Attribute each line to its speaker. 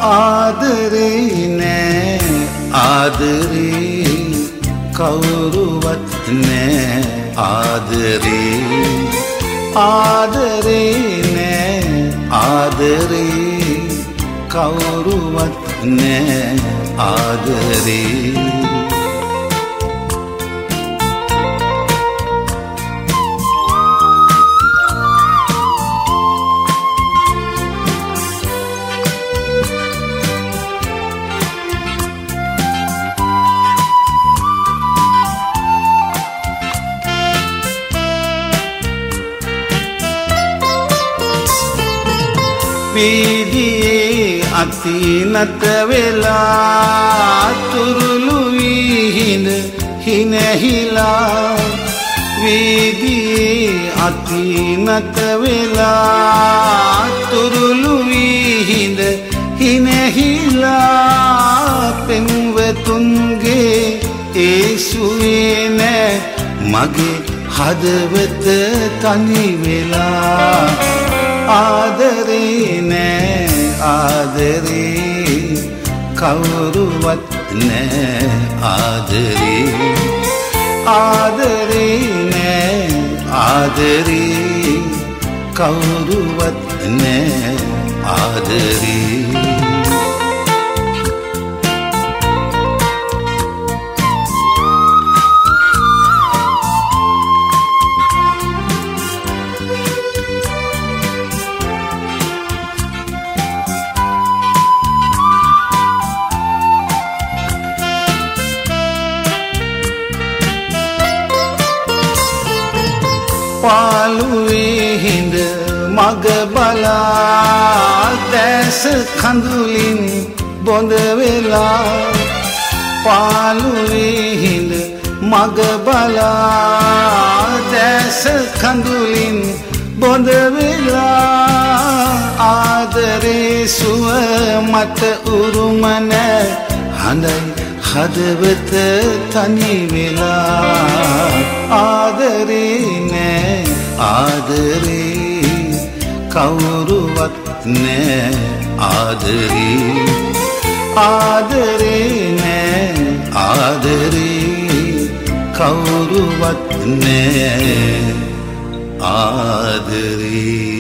Speaker 1: ආදරේ නෑ ආදරේ කවුරුවත් නෑ ආදරේ ආදරේ නෑ ආදරේ කවුරුවත් නෑ ආදරේ වීදියේ අතිනත වෙලා තුරුළු විහිඳ හිනහිලා වීදියේ අතිනත වෙලා තුරුළු විහිඳ හිනහිලා පෙම්වතුන්ගේ ඒසුවේ නෑ මගේ හදවත තනි වෙලා ආදරේ නෑ ආදරේ කවුරුවත් නෑ ආදරේ ආදරේ නෑ ආදරේ කවුරුවත් නෑ ආදරේ පාළුවේ හිඳ මග බලා දැස කඳුලින් බොඳ වෙලා පාළුවේ හිඳ මග බලා දැස කඳුලින් බොඳ වෙලා ආදරේ සුව මත උරුම නැ හඳයි හදවත තනි වෙලා ආදරේ නෑ ආදරේ කවුරුවත් නෑ ආදරේ ආදරේ නෑ ආදරේ කවුරුවත් නෑ ආදරේ